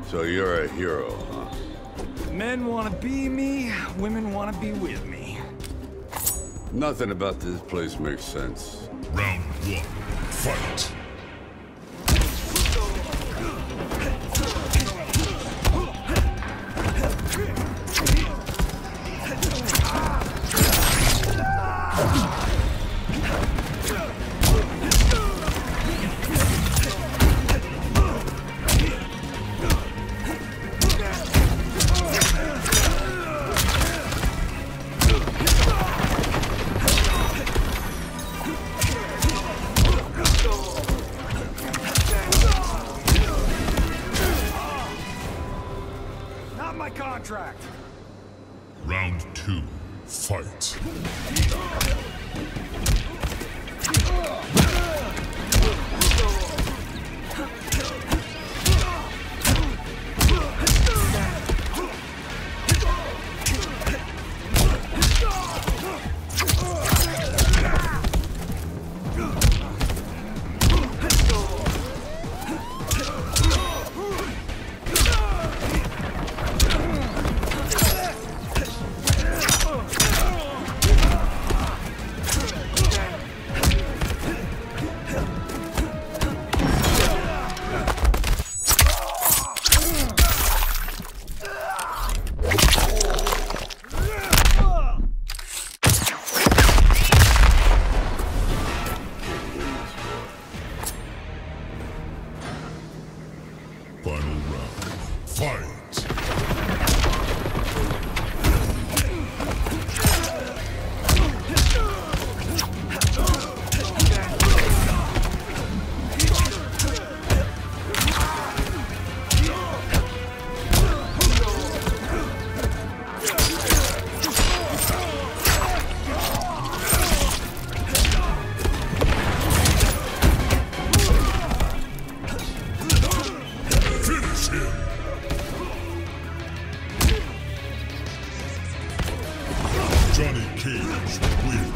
So you're a hero, huh? Men want to be me, women want to be with me. Nothing about this place makes sense. Round one, fight! Not my contract. Round two, fight! Final round, fight! Johnny Cage wins.